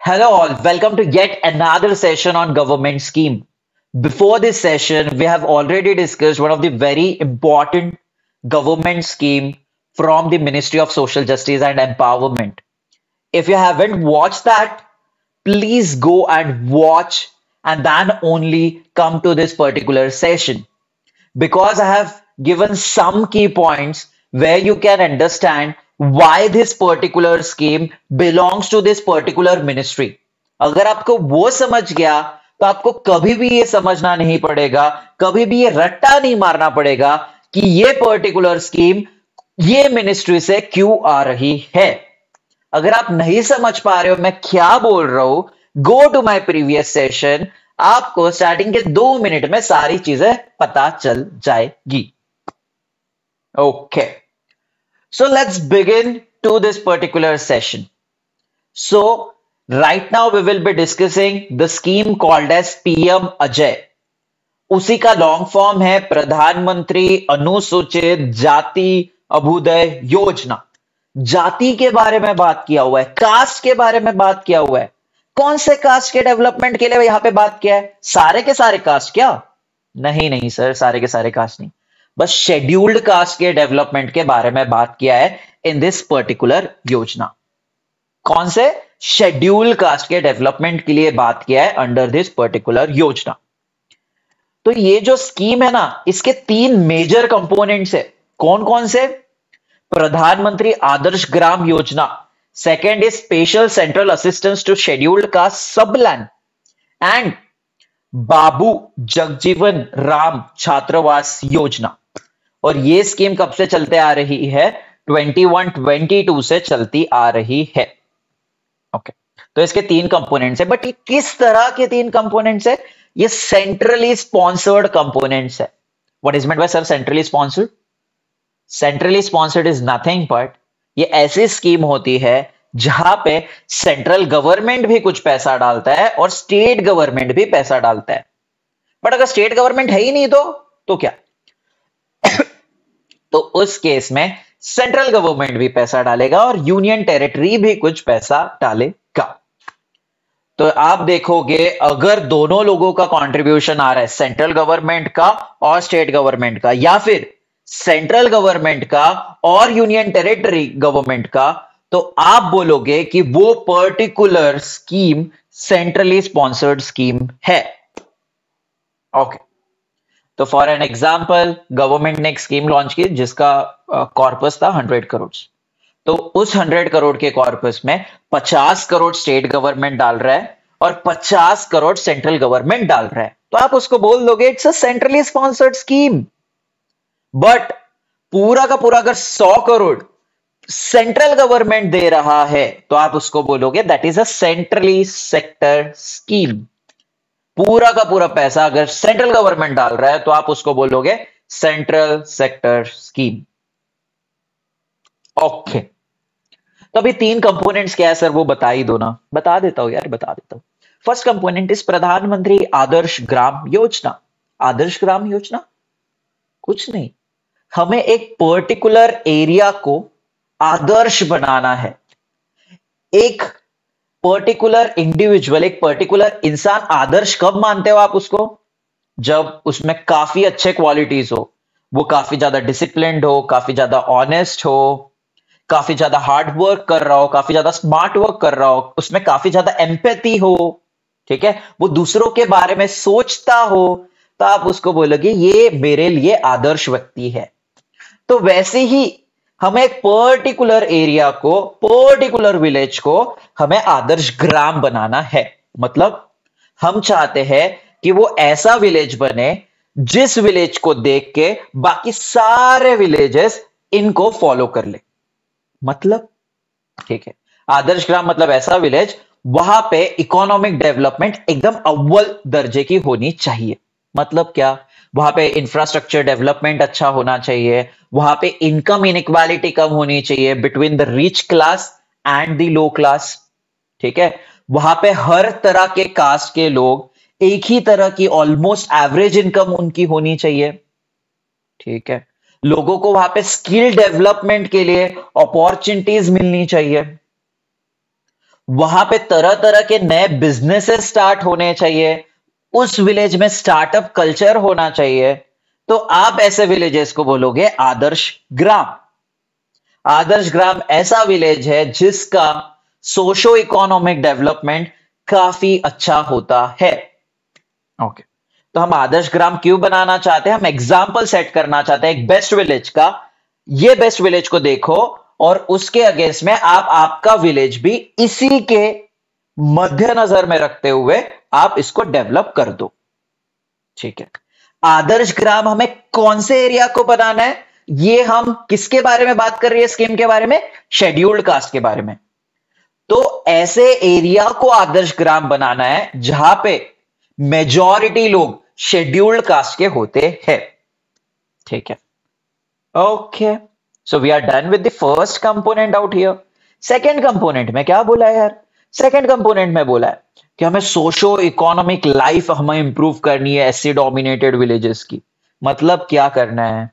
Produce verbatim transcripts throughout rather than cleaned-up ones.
Hello all, welcome to yet another session on government scheme. Before this session, we have already discussed one of the very important government scheme from the Ministry of Social Justice and Empowerment. If you haven't watched that, please go and watch and then only come to this particular session. Because I have given some key points where you can understand why this particular scheme belongs to this particular ministry. अगर आपको वो समझ गया तो आपको कभी भी ये समझना नहीं पड़ेगा, कभी भी ये रट्टा नहीं मारना पड़ेगा कि ये पर्टिकुलर स्कीम ये मिनिस्ट्री से क्यों आ रही है. अगर आप नहीं समझ पा रहे हो मैं क्या बोल रहा हूं, go to my previous session. आपको स्टार्टिंग के दो मिनट में सारी चीजें पता चल जाएगी. Okay, so let's begin to this particular session. So right now we will be discussing the scheme called as P M Ajay. उसी का लॉन्ग फॉर्म है प्रधानमंत्री अनुसूचित जाति अभ्युदय योजना. जाति के बारे में बात किया हुआ है, कास्ट के बारे में बात किया हुआ है. कौन से कास्ट के डेवलपमेंट के लिए यहां पे बात किया है? सारे के सारे कास्ट क्या? नहीं नहीं सर, सारे के सारे कास्ट नहीं, बस शेड्यूल्ड कास्ट के डेवलपमेंट के बारे में बात किया है इन दिस पर्टिकुलर योजना. कौन से? शेड्यूल्ड कास्ट के डेवलपमेंट के लिए बात किया है अंडर दिस पर्टिकुलर योजना. तो ये जो स्कीम है ना, इसके तीन मेजर कंपोनेंट्स है. कौन कौन से? प्रधानमंत्री Adarsh Gram Yojana. Second is special central assistance to scheduled caste subplan and Babu Jagjivan Ram Chhatrawas Yojana. और ये स्कीम कब से चलते आ रही है? इक्कीस बाईस से चलती आ रही है. ओके, तो इसके तीन कंपोनेंट्स है. बट ये किस तरह के तीन कंपोनेंट्स है? ये सेंट्रली स्पॉन्सर्ड कंपोनेंट्स है. What is meant by sir centrally sponsored? Centrally sponsored is nothing but ये ऐसी स्कीम होती है जहां पे सेंट्रल गवर्नमेंट भी कुछ पैसा डालता है और स्टेट गवर्नमेंट भी पैसा डालता है. बट अगर स्टेट गवर्नमेंट है ही नहीं तो तो क्या? तो उस केस में सेंट्रल गवर्नमेंट भी पैसा डालेगा और यूनियन टेरिटरी भी कुछ पैसा डालेगा. तो आप देखोगे अगर दोनों लोगों का कंट्रीब्यूशन आ रहा है, सेंट्रल गवर्नमेंट का और स्टेट गवर्नमेंट का, या फिर सेंट्रल गवर्नमेंट का और यूनियन टेरिटरी गवर्नमेंट का, तो आप बोलोगे कि वो particular scheme centrally sponsored scheme है. ओके, तो फॉर एन एग्जांपल गवर्नमेंट ने एक स्कीम लॉन्च की जिसका कॉर्पस था हंड्रेड करोड़. तो उस हंड्रेड करोड़ के कॉर्पस में पचास करोड़ स्टेट गवर्नमेंट डाल रहा है और पचास करोड़ सेंट्रल गवर्नमेंट डाल रहा है. तो आप उसको बोल दोगे it's a centrally sponsored scheme. But पूरा का पूरा अगर सौ करोड़ सेंट्रल गवर्नमेंट दे रहा है तो आप उसको बोलोगे that is a centrally sector scheme. पूरा का पूरा पैसा अगर सेंट्रल गवर्नमेंट डाल रहा है तो आप उसको बोलोगे सेंट्रल सेक्टर स्कीम. ओके, तो अभी तीन कंपोनेंट्स क्या है सर वो बता ही दो ना. बता देता हूं यार, बता देता हूं. फर्स्ट कंपोनेंट इज प्रधानमंत्री आदर्श ग्राम योजना. आदर्श ग्राम योजना कुछ नहीं, हमें एक पर्टिकुलर एरिया को आदर्श बनाना है. एक पर्टिकुलर इंडिविजुअल, एक पर्टिकुलर इंसान आदर्श कब मानते हो आप उसको? जब उसमें काफी अच्छे क्वालिटीज हो, वो काफी ज्यादा डिसिप्लिन्ड हो, काफी ज्यादा ऑनेस्ट हो, काफी ज्यादा हार्ड वर्क कर रहा हो, काफी ज्यादा स्मार्ट वर्क कर रहा हो, उसमें काफी ज्यादा एम्पैथी हो, ठीक है, वो दूसरों के बारे में सोचता हो, तो आप उसको बोलोगे ये मेरे लिए आदर्श व्यक्ति है. तो वैसे ही हमें एक पर्टिकुलर एरिया को, पर्टिकुलर विलेज को हमें आदर्श ग्राम बनाना है. मतलब हम चाहते हैं कि वो ऐसा विलेज बने जिस विलेज को देख के बाकी सारे विलेजेस इनको फॉलो कर ले. मतलब ठीक है, आदर्श ग्राम मतलब ऐसा विलेज वहां पे इकोनॉमिक डेवलपमेंट एकदम अव्वल दर्जे की होनी चाहिए. मतलब क्या? वहां पे इंफ्रास्ट्रक्चर डेवलपमेंट अच्छा होना चाहिए, वहां पे इनकम इनइक्वालिटी कम होनी चाहिए between the rich class and the low class. ठीक है, वहां पे हर तरह के कास्ट के लोग एक ही तरह की ऑलमोस्ट एवरेज इनकम उनकी होनी चाहिए. ठीक है, लोगों को वहां पे स्किल डेवलपमेंट के लिए अपॉर्चुनिटीज मिलनी चाहिए. वहां पे तरह तरह के नए बिजनेसेस स्टार्ट होने चाहिए, उस विलेज में स्टार्टअप कल्चर होना चाहिए, तो आप ऐसे विलेजेस को बोलोगे आदर्श ग्राम। आदर्श ग्राम ऐसा विलेज है जिसका सोशो इकोनॉमिक डेवलपमेंट काफी अच्छा होता है। ओके, तो हम आदर्श ग्राम क्यों बनाना चाहते हैं? हम एग्जाम्पल सेट करना चाहते हैं एक बेस्ट विलेज का। ये बेस्ट विलेज को देखो और उसके अगेंस्ट में आप आपका विलेज भी इसी के मध्य नजर में रखते हुए आप इसको डेवलप कर दो। ठीक है, आदर्श ग्राम हमें कौन से एरिया को बनाना है? ये हम किसके बारे में बात कर रही है स्कीम के बारे में? शेड्यूल्ड कास्ट के बारे में। तो ऐसे एरिया को आदर्श ग्राम बनाना है जहां पे मेजॉरिटी लोग शेड्यूल्ड कास्ट के होते हैं। ठीक है, okay, so we are done with the first component out here. Second component में क्या बोला है यार? सेकंड कंपोनेंट में बोला है कि हमें सोशो इकोनॉमिक लाइफ हमें इंप्रूव करनी है एससी डोमिनेटेड विलेजेस की। मतलब क्या करना है?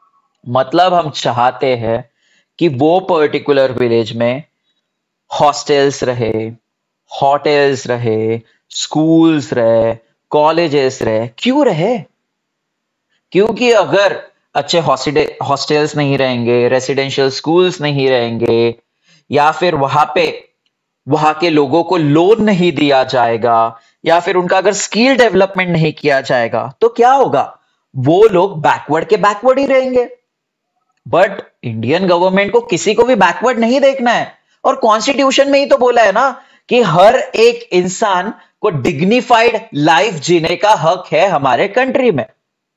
मतलब हम चाहते हैं कि वो पर्टिकुलर विलेज में हॉस्टल्स रहे, होटल्स रहे, स्कूल्स रहे, कॉलेजेस रहे। क्यों रहे? क्योंकि अगर अच्छे हॉस्टल्स नहीं रहेंगे, रेसिडेंशियल स्कूल्स नहीं रहेंगे, या फिर वहां पे वहां के लोगों को लोन नहीं दिया जाएगा, या फिर उनका अगर स्किल डेवलपमेंट नहीं किया जाएगा, तो क्या होगा? वो लोग बैकवर्ड के बैकवर्ड ही रहेंगे। बट इंडियन गवर्नमेंट को किसी को भी बैकवर्ड नहीं देखना है, और कॉन्स्टिट्यूशन में ही तो बोला है ना कि हर एक इंसान को डिग्निफाइड लाइफ जीने का हक है हमारे कंट्री में।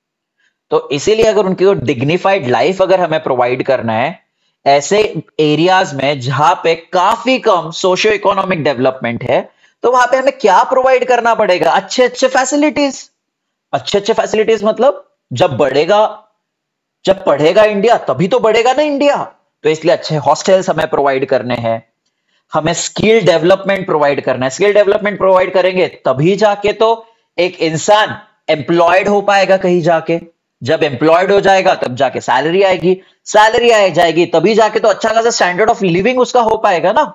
तो इसीलिए अगर उनकी डिग्निफाइड लाइफ अगर हमें प्रोवाइड करना है ऐसे एरियाज में जहां पे काफी कम सोशियो इकोनॉमिक डेवलपमेंट है, तो वहां पे हमें क्या प्रोवाइड करना पड़ेगा? अच्छे अच्छे फैसिलिटीज। अच्छे अच्छे फैसिलिटीज मतलब जब बढ़ेगा, जब पढ़ेगा इंडिया तभी तो बढ़ेगा ना इंडिया। तो इसलिए अच्छे हॉस्टल्स हमें प्रोवाइड करने हैं, हमें स्किल डेवलपमेंट प्रोवाइड करना है। स्किल डेवलपमेंट प्रोवाइड करेंगे तभी जाके तो एक इंसान एम्प्लॉयड हो पाएगा कहीं जाके। जब एम्प्लॉयड हो जाएगा तब जाके सैलरी आएगी, सैलरी आ जाएगी तभी जाके तो अच्छा खासा स्टैंडर्ड ऑफ लिविंग उसका हो पाएगा ना।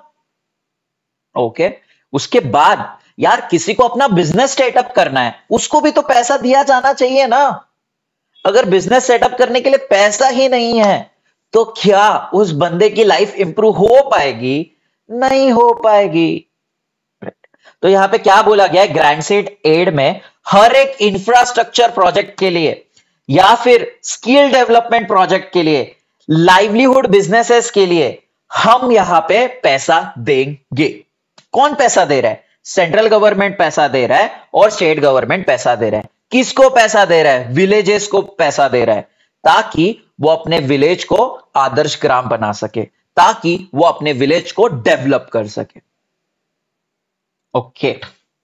ओके, उसके बाद यार किसी को अपना बिजनेस सेटअप करना है, उसको भी तो पैसा दिया जाना चाहिए ना। अगर बिजनेस सेटअप करने के लिए पैसा ही नहीं है तो क्या उस बंदे की लाइफ इंप्रूव हो पाएगी? नहीं हो पाएगी। तो यहां पे क्या बोला गया है? ग्रांट सीड एड में हर एक इंफ्रास्ट्रक्चर प्रोजेक्ट के लिए या फिर स्किल डेवलपमेंट प्रोजेक्ट के लिए, लाइवलीहुड बिजनेसेस के लिए हम यहां पे पैसा देंगे। कौन पैसा दे रहा है? सेंट्रल गवर्नमेंट पैसा दे रहा है और स्टेट गवर्नमेंट पैसा दे रहा है। किसको पैसा दे रहा है? विलेजेस को पैसा दे रहा है, ताकि वो अपने विलेज को आदर्श ग्राम बना सके, ताकि वो अपने विलेज को डेवलप कर सके। ओके,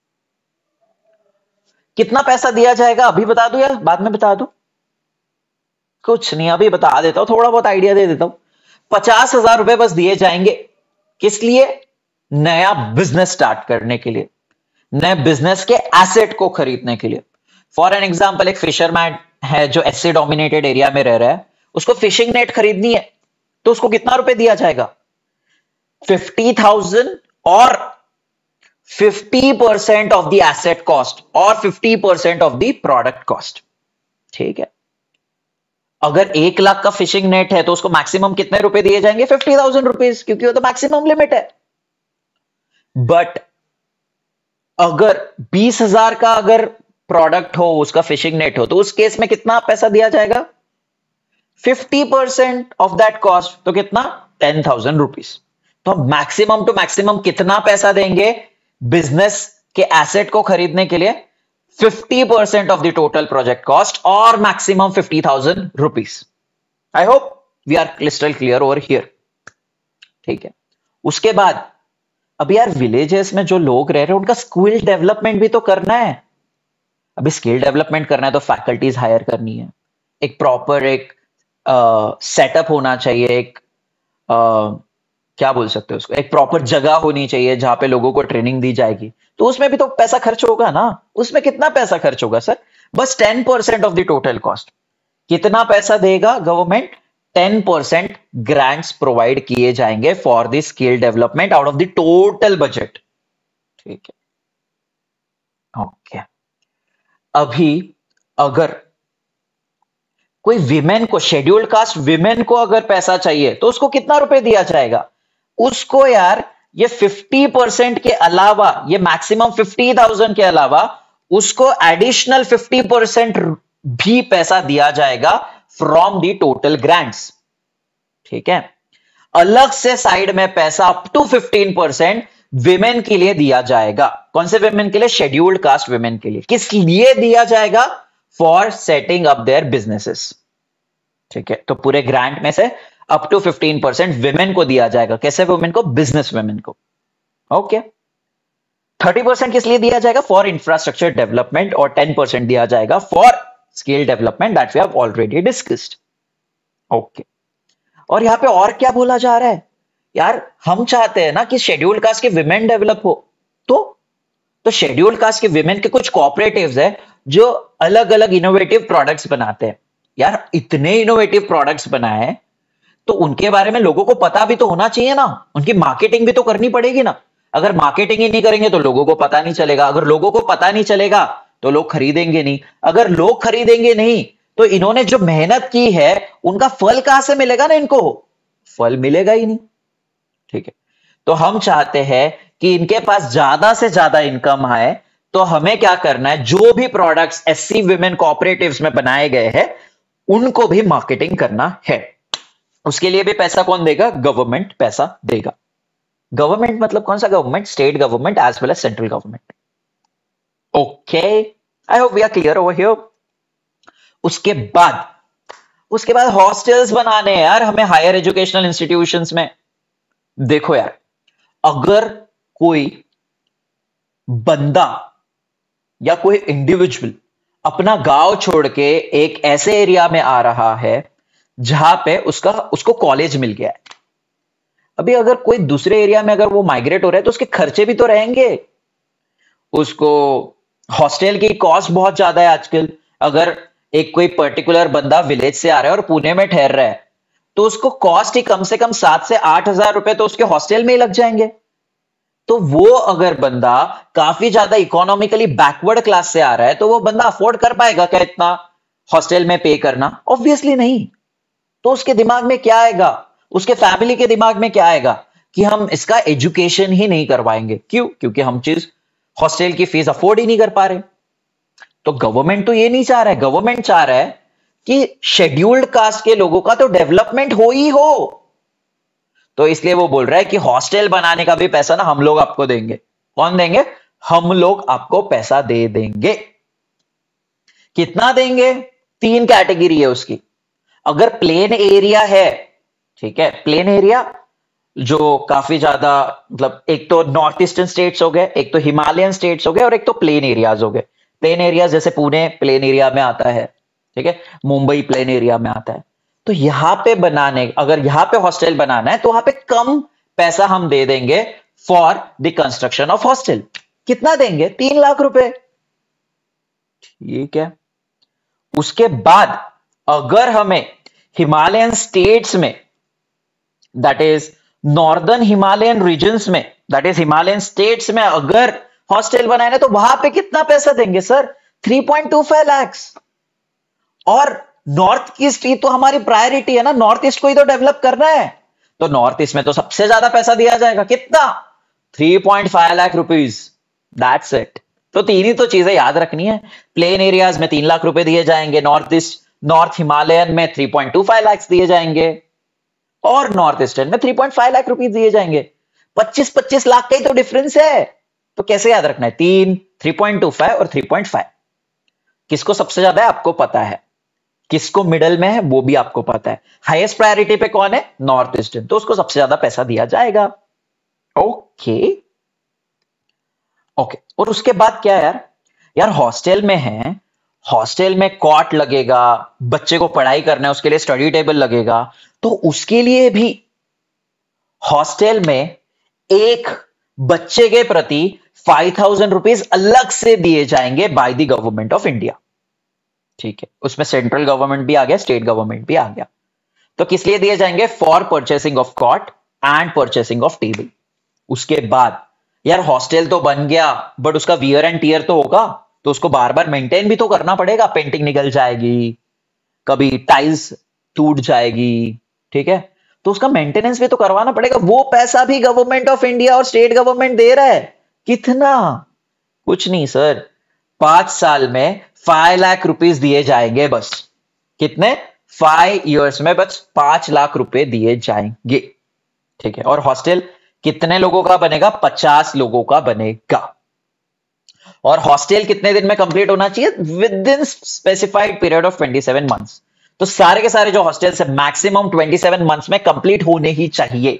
कितना पैसा दिया जाएगा अभी बता दूं या बाद में बता दूं? कुछ नहीं, अभी बता देता हूं, थोड़ा बहुत आइडिया दे देता हूं। पचास हजार रुपए बस दिए जाएंगे। किस लिए? नया बिजनेस स्टार्ट करने के लिए, नए बिजनेस के एसेट को खरीदने के लिए। फॉर एन एग्जाम्पल, एक फिशरमैन है जो एससी डोमिनेटेड एरिया में रह रहा है, उसको फिशिंग नेट खरीदनी है, तो उसको कितना रुपए दिया जाएगा? फिफ्टी थाउजेंड और fifty percent of the asset cost और fifty percent of the product cost. ठीक है, अगर एक लाख का फिशिंग नेट है तो उसको मैक्सिमम कितने रुपए दिए जाएंगे? फिफ्टी थाउजेंड रुपीज, क्योंकि वो तो मैक्सिमम लिमिट है। बट अगर बीस हजार का अगर प्रोडक्ट हो, उसका फिशिंग नेट हो, तो उस केस में कितना पैसा दिया जाएगा? Fifty percent of that cost, तो कितना? Ten thousand rupees. तो हम मैक्सिमम टू मैक्सिमम कितना पैसा देंगे बिजनेस के एसेट को खरीदने के लिए? Fifty percent of the total project cost और maximum fifty thousand rupees. I hope we are crystal clear over here. ठीक है, उसके बाद अब यार विलेजेस में जो लोग रह रहे हैं उनका स्किल डेवलपमेंट भी तो करना है। अभी स्किल डेवलपमेंट करना है तो फैकल्टीज हायर करनी है, एक प्रॉपर एक सेटअप uh, होना चाहिए, एक uh, क्या बोल सकते हो उसको, एक प्रॉपर जगह होनी चाहिए जहां पे लोगों को ट्रेनिंग दी जाएगी। तो उसमें भी तो पैसा खर्च होगा ना। उसमें कितना पैसा खर्च होगा सर? बस ten percent of the total cost. कितना पैसा देगा government? Ten percent grants provide किए जाएंगे for the skill development out of the total budget. ठीक है, ओके। अभी अगर कोई विमेन को, शेड्यूल्ड कास्ट विमेन को अगर पैसा चाहिए तो उसको कितना रुपए दिया जाएगा? उसको यार ये फिफ्टी परसेंट के अलावा, ये मैक्सिमम फिफ्टी थाउजेंड के अलावा उसको एडिशनल फिफ्टी परसेंट भी पैसा दिया जाएगा फ्रॉम दी टोटल ग्रांट्स। ठीक है, अलग से साइड में पैसा up to fifteen percent women के लिए दिया जाएगा। कौन से विमेन के लिए? शेड्यूल्ड कास्ट विमेन के लिए। किस लिए दिया जाएगा? For setting up their businesses. ठीक है, तो पूरे ग्रांट में से up to fifteen percent women को दिया जाएगा। कैसे वुमेन को? बिजनेस वुमेन को। ओके, थर्टी परसेंट किस लिए दिया जाएगा? फॉर इंफ्रास्ट्रक्चर डेवलपमेंट, और टेन परसेंट दिया जाएगा for skill development, that we have already discussed. Okay, और यहां पे और क्या बोला जा रहा है यार? हम चाहते हैं ना कि शेड्यूल्ड कास्ट के विमेन डेवलप हो, तो तो शेड्यूल्ड कास्ट के विमेन के कुछ कोऑपरेटिव्स है जो अलग अलग इनोवेटिव प्रोडक्ट्स बनाते हैं। यार इतने इनोवेटिव प्रोडक्ट्स बनाए हैं तो उनके बारे में लोगों को पता भी तो होना चाहिए ना, उनकी मार्केटिंग भी तो करनी पड़ेगी ना। अगर मार्केटिंग ही नहीं करेंगे तो लोगों को पता नहीं चलेगा, अगर लोगों को पता नहीं चलेगा तो लोग खरीदेंगे नहीं, अगर लोग खरीदेंगे नहीं तो इन्होंने जो मेहनत की है उनका फल कहां से मिलेगा ना? इनको फल मिलेगा ही नहीं। ठीक है, तो हम चाहते हैं कि इनके पास ज्यादा से ज्यादा इनकम आए, तो हमें क्या करना है? जो भी प्रोडक्ट्स एससी विमेन कोऑपरेटिव्स में बनाए गए हैं उनको भी मार्केटिंग करना है। उसके लिए भी पैसा कौन देगा? गवर्नमेंट पैसा देगा। गवर्नमेंट मतलब कौन सा government? State government as well as central government. Okay, I hope we are clear over here. उसके बाद उसके बाद हॉस्टल्स बनाने हैं यार हमें हायर एजुकेशनल इंस्टीट्यूशंस में। देखो यार, अगर कोई बंदा या कोई इंडिविजुअल अपना गांव छोड़ के एक ऐसे एरिया में आ रहा है जहां पे उसका उसको कॉलेज मिल गया है, अभी अगर कोई दूसरे एरिया में अगर वो माइग्रेट हो रहा है तो उसके खर्चे भी तो रहेंगे। उसको हॉस्टल की कॉस्ट बहुत ज्यादा है आजकल। अगर एक कोई पर्टिकुलर बंदा विलेज से आ रहा है और पुणे में ठहर रहा है तो उसको कॉस्ट ही कम से कम सात से आठ हजार रुपए तो उसके हॉस्टल में ही लग जाएंगे। तो वो अगर बंदा काफी ज्यादा इकोनॉमिकली बैकवर्ड क्लास से आ रहा है तो वो बंदा अफोर्ड कर पाएगा क्या इतना हॉस्टल में पे करना? ऑब्वियसली नहीं। तो उसके दिमाग में क्या आएगा? उसके फैमिली के दिमाग में क्या आएगा कि हम इसका एजुकेशन ही नहीं करवाएंगे। क्यों? क्योंकि हम चीज हॉस्टल की फीस अफोर्ड ही नहीं कर पा रहे। तो गवर्नमेंट तो ये नहीं चाह रहा है, गवर्नमेंट चाह रहा है कि शेड्यूल्ड कास्ट के लोगों का तो डेवलपमेंट हो ही हो। तो इसलिए वो बोल रहा है कि हॉस्टल बनाने का भी पैसा ना हम लोग आपको देंगे। कौन देंगे? हम लोग आपको पैसा दे देंगे। कितना देंगे? तीन कैटेगरी है उसकी। अगर प्लेन एरिया है, ठीक है, प्लेन एरिया जो काफी ज्यादा, मतलब एक तो नॉर्थ ईस्टर्न स्टेट्स हो गए, एक तो हिमालयन स्टेट्स हो गए, और एक तो प्लेन एरियाज हो गए। प्लेन एरियाज जैसे पुणे प्लेन एरिया में आता है, ठीक है, मुंबई प्लेन एरिया में आता है। तो यहां पे बनाने, अगर यहां पे हॉस्टल बनाना है तो वहां पे कम पैसा हम दे देंगे for the construction of hostel. कितना देंगे? तीन लाख रुपए। ठीक है, उसके बाद अगर हमें हिमालयन स्टेट्स में, that is northern Himalayan regions में, दैट इज हिमालयन स्टेट्स में अगर हॉस्टल बनाए तो वहां पे कितना पैसा देंगे sir? Three point two five lakh. और नॉर्थ ईस्ट की तो हमारी प्रायोरिटी है ना, नॉर्थ ईस्ट को ही तो डेवलप करना है। तो नॉर्थ ईस्ट में तो सबसे ज्यादा पैसा दिया जाएगा। कितना? Three point five lakh rupees. That's it. तो तीन ही तो चीजें याद रखनी है। प्लेन एरियाज में तीन लाख रुपए दिए जाएंगे, नॉर्थ ईस्ट नॉर्थ हिमालयन में three point two five lakh दिए जाएंगे, और नॉर्थ ईस्टर्न में three point five lakh rupees दिए जाएंगे। पच्चीस पच्चीस लाख का ही तो डिफरेंस है। तो कैसे याद रखना है? तीन, थ्री पॉइंट टू फाइव और थ्री पॉइंट फाइव। किसको सबसे ज्यादा है आपको पता है, किसको मिडल में है वो भी आपको पता है। हाईएस्ट प्रायोरिटी पे कौन है? नॉर्थ ईस्टर्न, तो उसको सबसे ज्यादा पैसा दिया जाएगा। ओके ओके और उसके बाद क्या यार? यार हॉस्टल में है, हॉस्टल में कॉट लगेगा, बच्चे को पढ़ाई करना है उसके लिए स्टडी टेबल लगेगा, तो उसके लिए भी हॉस्टल में एक बच्चे के प्रति फाइव थाउजेंड रुपीज अलग से दिए जाएंगे by the government of India. ठीक है, उसमें सेंट्रल गवर्नमेंट भी आ गया, स्टेट गवर्नमेंट भी आ गया। तो किस लिए दिए जाएंगे? For purchasing of cot and purchasing of table. उसके बाद यार हॉस्टल तो बन गया, बट उसका वियर एंड टीयर तो होगा, तो उसको बार बार मेंटेन भी तो करना पड़ेगा। पेंटिंग निकल जाएगी, कभी टाइल्स टूट जाएगी, ठीक है, तो उसका मेंटेनेंस भी तो करवाना पड़ेगा। वो पैसा भी गवर्नमेंट ऑफ इंडिया और स्टेट गवर्नमेंट दे रहा है। कितना? कुछ नहीं सर, पांच साल में फाइव लाख रुपीस दिए जाएंगे बस। कितने? फाइव इयर्स में बस पांच लाख रुपए दिए जाएंगे, ठीक है। और हॉस्टल कितने लोगों का बनेगा? पचास लोगों का बनेगा। और हॉस्टल कितने दिन में कंप्लीट होना चाहिए? Within specified period of twenty seven months. तो सारे के सारे जो हॉस्टल्स है मैक्सिमम ट्वेंटी सेवन मंथ्स में कंप्लीट होने ही चाहिए।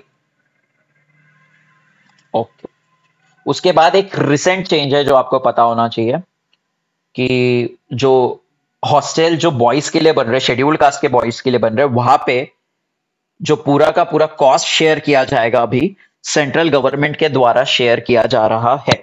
ओके। उसके बाद एक रिसेंट चेंज है जो आपको पता होना चाहिए कि जो हॉस्टल जो बॉयज के लिए बन रहे, शेड्यूल्ड कास्ट के बॉयज के लिए बन रहे, वहां पे जो पूरा का पूरा कॉस्ट शेयर किया जाएगा, अभी सेंट्रल गवर्नमेंट के द्वारा शेयर किया जा रहा है।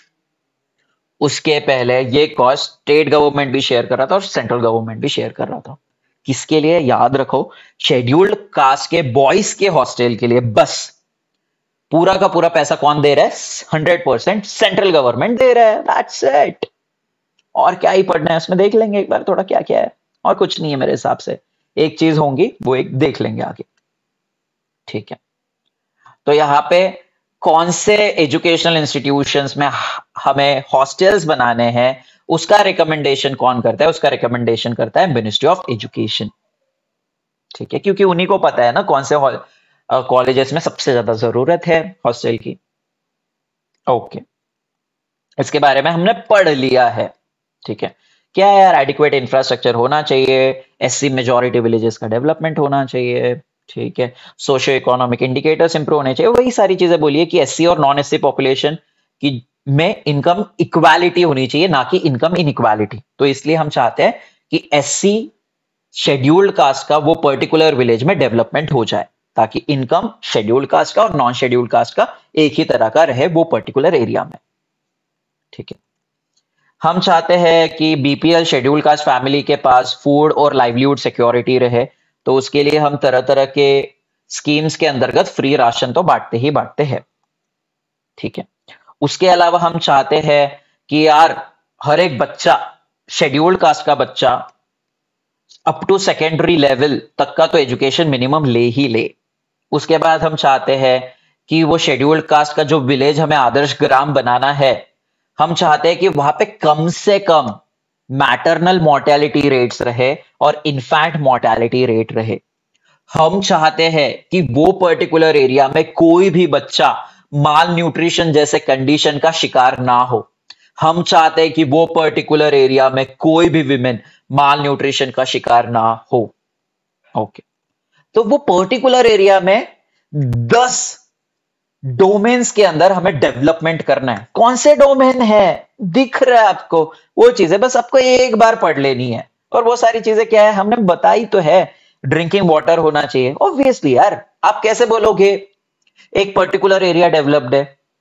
उसके पहले ये कॉस्ट स्टेट गवर्नमेंट भी शेयर कर रहा था और सेंट्रल गवर्नमेंट भी शेयर कर रहा था। किसके लिए? याद रखो, शेड्यूल्ड कास्ट के बॉयज के हॉस्टल के लिए बस। पूरा का पूरा पैसा कौन दे रहा है? हंड्रेड परसेंट सेंट्रल गवर्नमेंट दे रहा है। That's it. और क्या ही पढ़ना है उसमें, देख लेंगे एक बार थोड़ा क्या क्या है। और कुछ नहीं है मेरे हिसाब से, एक चीज होंगी वो एक देख लेंगे आगे, ठीक है। तो यहां पे कौन से एजुकेशनल इंस्टीट्यूशंस में हमें हॉस्टल्स बनाने हैं, उसका रिकमेंडेशन कौन करता है? उसका रिकमेंडेशन करता है मिनिस्ट्री ऑफ एजुकेशन, ठीक है, क्योंकि उन्हीं को पता है ना कौन से कॉलेजेस में सबसे ज्यादा जरूरत है हॉस्टल की। ओके, इसके बारे में हमने पढ़ लिया है, ठीक है। क्या है यार? एडिक्वेट इंफ्रास्ट्रक्चर होना चाहिए, एससी मेजॉरिटी विलेजेस का डेवलपमेंट होना चाहिए, ठीक है, सोशियो इकोनॉमिक इंडिकेटर्स इंप्रूव होने चाहिए, वही सारी चीजें बोलिए कि एससी और नॉन एससी पॉपुलेशन की में इनकम इक्वालिटी होनी चाहिए, ना कि इनकम इनइक्वालिटी। तो इसलिए हम चाहते हैं कि एससी शेड्यूल्ड कास्ट का वो पर्टिकुलर विलेज में डेवलपमेंट हो जाए, ताकि इनकम शेड्यूल्ड कास्ट का और नॉन शेड्यूल्ड कास्ट का एक ही तरह का रहे वो पर्टिकुलर एरिया में, ठीक है। हम चाहते हैं कि बीपीएल शेड्यूल कास्ट फैमिली के पास फूड और लाइवलीहुड सिक्योरिटी रहे, तो उसके लिए हम तरह तरह के स्कीम्स के अंतर्गत फ्री राशन तो बांटते ही बांटते हैं, ठीक है। उसके अलावा हम चाहते हैं कि यार हर एक बच्चा, शेड्यूल्ड कास्ट का बच्चा अप टू सेकेंडरी लेवल तक का तो एजुकेशन मिनिमम ले ही ले। उसके बाद हम चाहते हैं कि वो शेड्यूल्ड कास्ट का जो विलेज हमें आदर्श ग्राम बनाना है, हम चाहते हैं कि वहां पे कम से कम मैटरनल मोर्टेलिटी रेट्स रहे और इन्फैंट मोर्टेलिटी रेट रहे। हम चाहते हैं कि वो पर्टिकुलर एरिया में कोई भी बच्चा माल न्यूट्रिशन जैसे कंडीशन का शिकार ना हो। हम चाहते हैं कि वो पर्टिकुलर एरिया में कोई भी विमेन माल न्यूट्रिशन का शिकार ना हो। ओके, तो वो पर्टिकुलर एरिया में दस डोमेन्स के अंदर हमें डेवलपमेंट करना है। कौन से डोमेन है दिख रहा है आपको? वो चीजें बस आपको एक बार पढ़ लेनी है। और वो सारी चीजें क्या है हमने बताई तो है। ड्रिंकिंग वाटर होना चाहिए ऑब्वियसली। यार आप कैसे बोलोगे एक पर्टिकुलर एरिया डेवलप्ड है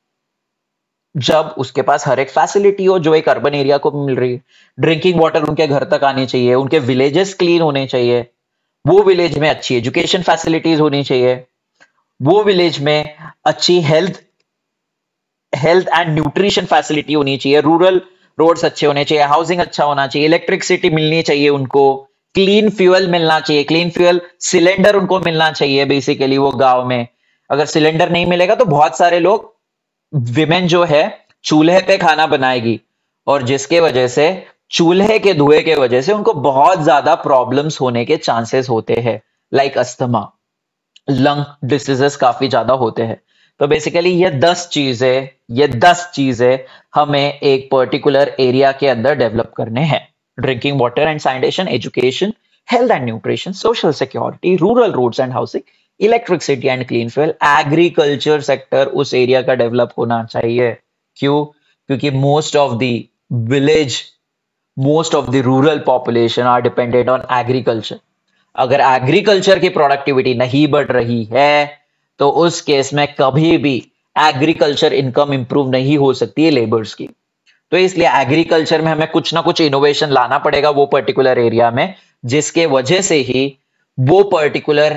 जब उसके पास हर एक फैसिलिटी हो जो एक अर्बन एरिया को मिल रही है। ड्रिंकिंग वाटर उनके घर तक आनी चाहिए, उनके विलेजेस क्लीन होने चाहिए, वो विलेज में अच्छी एजुकेशन फैसिलिटीज होनी चाहिए, वो विलेज में अच्छी health health and nutrition facility होनी चाहिए, रूरल रोड्स अच्छे होने चाहिए, हाउसिंग अच्छा होना चाहिए, इलेक्ट्रिसिटी मिलनी चाहिए उनको, क्लीन फ्यूल मिलना चाहिए, क्लीन फ्यूल सिलेंडर उनको मिलना चाहिए। बेसिकली वो गांव में अगर सिलेंडर नहीं मिलेगा तो बहुत सारे लोग विमेन जो है चूल्हे पे खाना बनाएगी और जिसके वजह से चूल्हे के धुएं के वजह से उनको बहुत ज्यादा प्रॉब्लम्स होने के चांसेस होते हैं, लाइक अस्थमा, लंग डिसीजेस काफी ज्यादा होते हैं। तो बेसिकली ये दस चीजें ये दस चीजें हमें एक पर्टिकुलर एरिया के अंदर डेवलप करने हैं। Drinking water and sanitation, education, health and nutrition, social security, rural roads and housing, electricity and clean fuel, agriculture sector उस एरिया का डेवलप होना चाहिए। क्यों? क्योंकि most of the village most of the rural population are dependent on agriculture. अगर agriculture की productivity नहीं बढ़ रही है तो उस केस में कभी भी एग्रीकल्चर इनकम इंप्रूव नहीं हो सकती है लेबर्स की। तो इसलिए एग्रीकल्चर में हमें कुछ ना कुछ इनोवेशन लाना पड़ेगा वो पर्टिकुलर एरिया में, जिसके वजह से ही वो पर्टिकुलर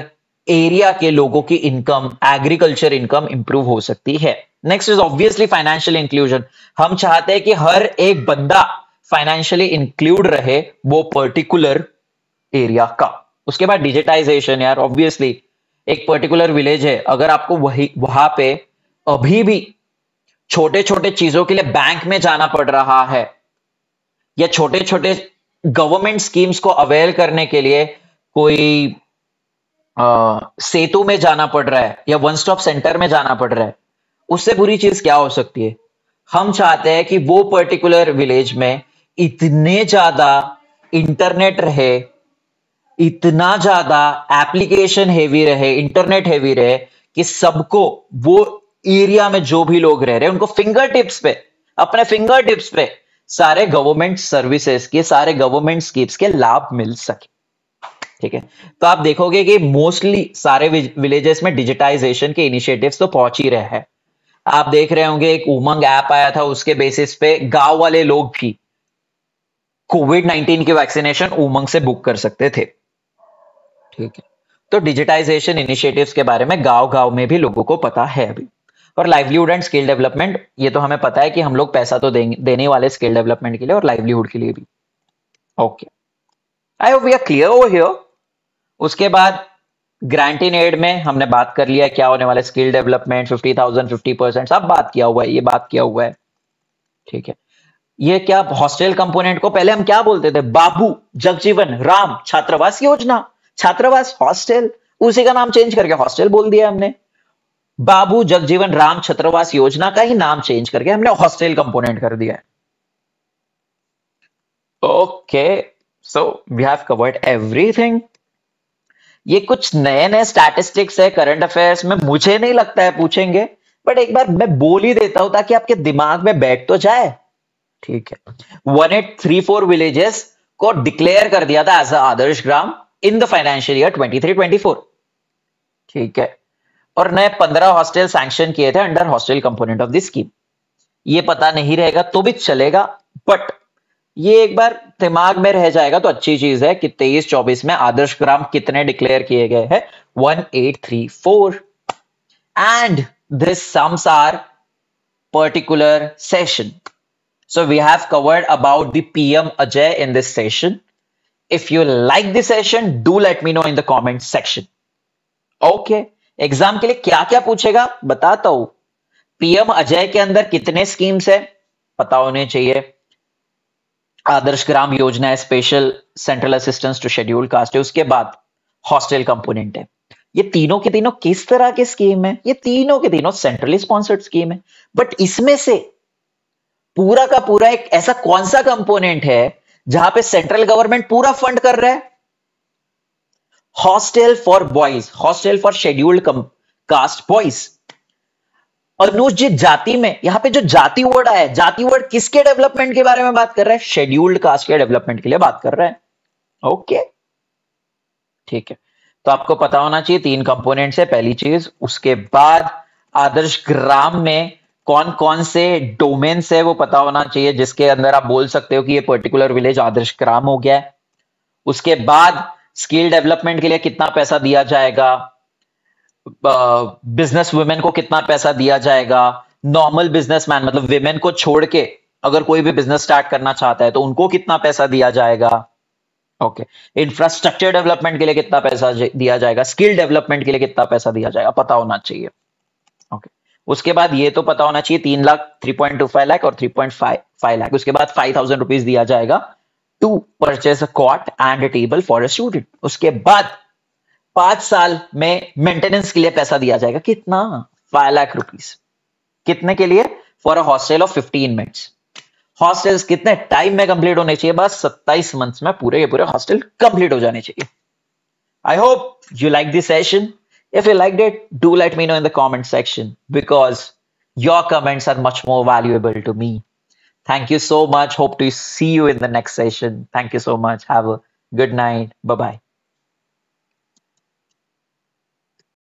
एरिया के लोगों की इनकम, एग्रीकल्चर इनकम इंप्रूव हो सकती है। Next is obviously financial inclusion. हम चाहते हैं कि हर एक बंदा फाइनेंशियली इंक्लूड रहे वो पर्टिकुलर एरिया का। उसके बाद डिजिटाइजेशन, यार ऑब्वियसली एक पर्टिकुलर विलेज है, अगर आपको वही वहां पे अभी भी छोटे छोटे चीजों के लिए बैंक में जाना पड़ रहा है, या छोटे छोटे गवर्नमेंट स्कीम्स को अवेल करने के लिए कोई आ, सेतु में जाना पड़ रहा है या वन स्टॉप सेंटर में जाना पड़ रहा है, उससे बुरी चीज क्या हो सकती है? हम चाहते हैं कि वो पर्टिकुलर विलेज में इतने ज्यादा इंटरनेट रहे, इतना ज्यादा एप्लीकेशन हेवी रहे, इंटरनेट हेवी रहे, कि सबको वो एरिया में जो भी लोग रह रहे हैं उनको फिंगर टिप्स पे, अपने फिंगर टिप्स पे सारे गवर्नमेंट सर्विसेज के, सारे गवर्नमेंट स्कीम्स के लाभ मिल सके। ठीक है, तो आप देखोगे कि मोस्टली सारे विलेजेस में डिजिटाइजेशन के इनिशिएटिव्स तो पहुंच ही रहे हैं। आप देख रहे होंगे एक उमंग ऐप आया था, उसके बेसिस पे गांव वाले लोग भी कोविड नाइनटीन की वैक्सीनेशन उमंग से बुक कर सकते थे। ठीक है, तो डिजिटाइजेशन इनिशिएटिव्स के बारे में गांव गांव में भी लोगों को पता है अभी। और लाइवलीहुड एंड स्किल डेवलपमेंट, ये तो हमें पता है कि हम लोग पैसा तो देंगे, देने वाले स्किल डेवलपमेंट के लिए और लाइवलीहुड के लिए भी। Okay, I hope we are clear over here. उसके बाद ग्रांट इन एड में हमने बात कर लिया क्या होने वाला है, skill development fifty thousand, fifty percent सब बात किया हुआ है, ये बात किया हुआ है। ठीक है, ये क्या हॉस्टल कंपोनेंट को पहले हम क्या बोलते थे? बाबू जगजीवन राम छात्रावास योजना, छात्रावास हॉस्टल, उसी का नाम चेंज करके हॉस्टल बोल दिया हमने। बाबू जगजीवन राम छात्रावास योजना का ही नाम चेंज करके हमने हॉस्टल कंपोनेंट कर दिया है। Okay, so we have covered everything. ये कुछ नए नए स्टैटिस्टिक्स है करंट अफेयर्स में, मुझे नहीं लगता है पूछेंगे, बट एक बार मैं बोल ही देता हूं ताकि आपके दिमाग में बैठ तो जाए। ठीक है, one eight three four villages को डिक्लेयर कर दिया था as a Adarsh Gram in the financial year twenty three twenty four. ठीक है, और नए पंद्रह हॉस्टल सैंक्शन किए थे under hostel component of the scheme. ये पता नहीं रहेगा तो भी चलेगा, बट ये एक बार दिमाग में रह जाएगा तो अच्छी चीज है कि तेईस चौबीस में आदर्श ग्राम कितने डिक्लेयर किए गए हैं, one eight three four. And this sums are particular session. So we have covered about the P M Ajay in this session. If you like the session, do let me know in the comment section. Okay, exam के लिए क्या क्या पूछेगा बताता हूं। PM Ajay के अंदर कितने स्कीम्स है पता होने चाहिए। आदर्श ग्राम योजना है, special central assistance to scheduled caste है, उसके बाद हॉस्टल कंपोनेंट है। ये तीनों के तीनों किस तरह के स्कीम है? ये तीनों के तीनों सेंट्रली स्पॉन्सर्ड स्कीम है, बट इसमें से पूरा का पूरा एक ऐसा कौन सा कंपोनेंट है जहां पे सेंट्रल गवर्नमेंट पूरा फंड कर रहा है? Hostel for boys, hostel for scheduled caste boys. अनुसूचित जाति में यहां पे जो जाति वर्ड आया है, जाति वर्ड किसके डेवलपमेंट के बारे में बात कर रहा है? शेड्यूल्ड कास्ट के डेवलपमेंट के लिए बात कर रहा है। ओके, ठीक है, तो आपको पता होना चाहिए तीन कंपोनेंट्स है पहली चीज। उसके बाद आदर्श ग्राम में कौन कौन से डोमेन्स है वो पता होना चाहिए, जिसके अंदर आप बोल सकते हो कि ये पर्टिकुलर विलेज आदर्श ग्राम हो गया है। उसके बाद स्किल डेवलपमेंट के लिए कितना पैसा दिया जाएगा, बिजनेस वुमेन को कितना पैसा दिया जाएगा, नॉर्मल बिजनेसमैन मतलब विमेन को छोड़ के अगर कोई भी बिजनेस स्टार्ट करना चाहता है तो उनको कितना पैसा दिया जाएगा। ओके, इंफ्रास्ट्रक्चर डेवलपमेंट के लिए कितना पैसा दिया जाएगा, स्किल डेवलपमेंट के लिए कितना पैसा दिया जाएगा, पता होना चाहिए। ओके, उसके बाद ये तो पता होना चाहिए तीन lakh three point two five lakh और थ्री पॉइंट फाइव लाख। उसके बाद फाइव थाउजेंड रुपीज दिया जाएगा to purchase a cot and a table for a student. उसके बाद पांच साल में मेंटेनेंस के लिए पैसा दिया जाएगा, कितना? Five lakh rupees. कितने के लिए? For a hostel of fifteen minutes. Hostels कितने टाइम में कंप्लीट होने चाहिए? बस सत्ताईस मंथ्स में पूरे के पूरे हॉस्टल कंप्लीट हो जाने चाहिए। I hope you like this session. If you liked it, do let me know in the comment section because your comments are much more valuable to me. Thank you so much. Hope to see you in the next session. Thank you so much. Have a good night. Bye-bye.